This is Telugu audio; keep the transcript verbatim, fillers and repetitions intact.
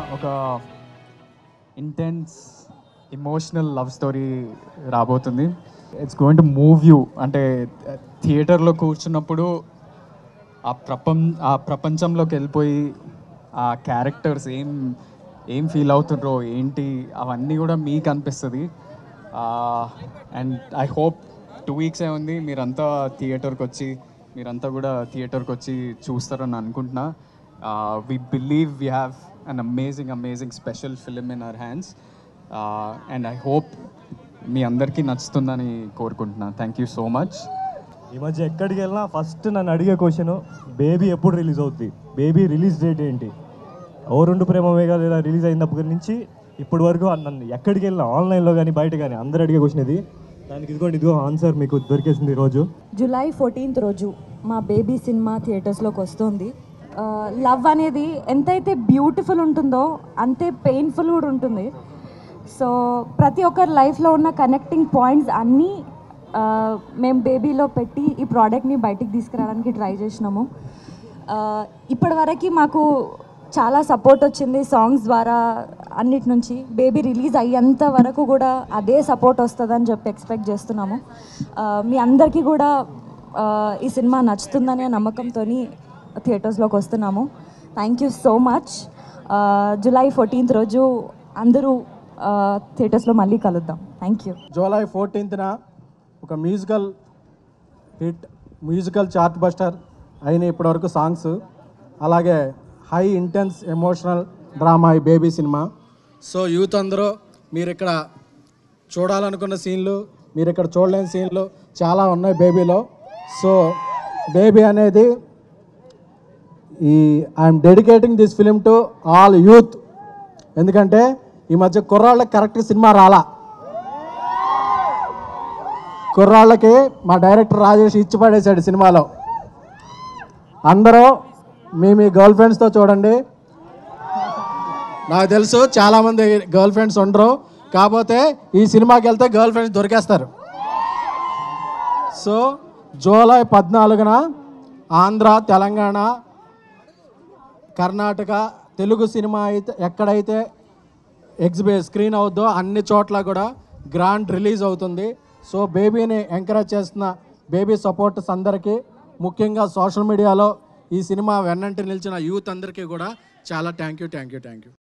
ఒక ఇంటెన్స్ ఎమోషనల్ లవ్ స్టోరీ రాబోతుంది. It's going to move you. అంటే థియేటర్లో కూర్చున్నప్పుడు ఆ ప్రపంచ ఆ ప్రపంచంలోకి వెళ్ళిపోయి ఆ క్యారెక్టర్స్ ఏం ఏం ఫీల్ అవుతుండ్రో ఏంటి అవన్నీ కూడా మీకు అనిపిస్తుంది. అండ్ ఐ హోప్ టూ వీక్సే ఉంది, మీరంతా థియేటర్కి వచ్చి మీరంతా కూడా థియేటర్కి వచ్చి చూస్తారని అనుకుంటున్నా. We believe we have an amazing amazing special film in our hands. And I hope మీ అందరికీ నచ్చుతుందని కోరుకుంటున్నా. Thank you so much. ఈ మధ్య ఎక్కడికి వెళ్ళినా ఫస్ట్ నన్ను అడిగే క్వశ్చన్, బేబీ ఎప్పుడు రిలీజ్ అవుద్ది, బేబీ రిలీజ్ డేట్ ఏంటి? ఓ రెండు ప్రేమ వేగాలు ఇలా రిలీజ్ అయినప్పటి నుంచి ఇప్పటి వరకు నన్ను ఎక్కడికి వెళ్ళినా ఆన్లైన్లో కానీ బయట కానీ అందరూ అడిగే క్వశ్చన్ ఇది. దానికి ఇదిగోండి ఇదిగో ఆన్సర్ మీకు దొరికేసింది ఈరోజు. జూలై ఫోర్టీన్త్ రోజు మా బేబీ సినిమా థియేటర్స్లోకి వస్తుంది. లవ్ అనేది ఎంతైతే బ్యూటిఫుల్ ఉంటుందో అంతే పెయిన్ఫుల్ కూడా ఉంటుంది. సో ప్రతి ఒక్కరి లైఫ్లో ఉన్న కనెక్టింగ్ పాయింట్స్ అన్నీ మేము బేబీలో పెట్టి ఈ ప్రోడక్ట్ని బయటికి తీసుకురావడానికి ట్రై చేసినాము. ఇప్పటివరకు మాకు చాలా సపోర్ట్ వచ్చింది సాంగ్స్ ద్వారా అన్నిటి నుంచి. బేబీ రిలీజ్ అయ్యేంత వరకు కూడా అదే సపోర్ట్ వస్తుందని చెప్పి ఎక్స్పెక్ట్ చేస్తున్నాము. మీ అందరికీ కూడా ఈ సినిమా నచ్చుతుందనే నమ్మకంతో థియేటర్స్లోకి వస్తున్నాము. Thank you so much. July fourteenth రోజు అందరూ థియేటర్స్లో మళ్ళీ కలుద్దాం. Thank you. జూలై ఫోర్టీన్త్న ఒక musical hit, musical chart buster అయిన ఇప్పటివరకు సాంగ్స్, అలాగే హై ఇంటెన్స్ ఎమోషనల్ డ్రామా ఈ బేబీ సినిమా. సో యూత్ అందరూ మీరు ఇక్కడ చూడాలనుకున్న సీన్లు, మీరు ఇక్కడ చూడలేని సీన్లు చాలా ఉన్నాయి బేబీలో. సో బేబీ అనేది ఈ I'm dedicating this film to all youth. ఎందుకంటే ఈ మధ్య కుర్రాళ్ళకి కరెక్ట్ సినిమా రాలా. కుర్రాళ్ళకి మా డైరెక్టర్ రాజేష్ ఇచ్చి పడేశాడు సినిమాలో. అందరూ మీ మీ గర్ల్ ఫ్రెండ్స్తో చూడండి. నాకు తెలుసు చాలామంది గర్ల్ ఫ్రెండ్స్ ఉండరు, కాకపోతే ఈ సినిమాకి వెళ్తే గర్ల్ ఫ్రెండ్స్ దొరికేస్తారు. సో జూలై పద్నాలుగున ఆంధ్ర, తెలంగాణ, కర్ణాటక తెలుగు సినిమా అయితే ఎక్కడైతే ఎగ్జిబి స్క్రీన్ అవుద్దో అన్ని చోట్ల కూడా గ్రాండ్ రిలీజ్ అవుతుంది. సో బేబీని ఎంకరేజ్ చేస్తున్న బేబీ సపోర్టర్స్ అందరికీ, ముఖ్యంగా సోషల్ మీడియాలో ఈ సినిమా వెన్నంటి నిలిచిన యూత్ అందరికీ కూడా చాలా thank you thank you thank you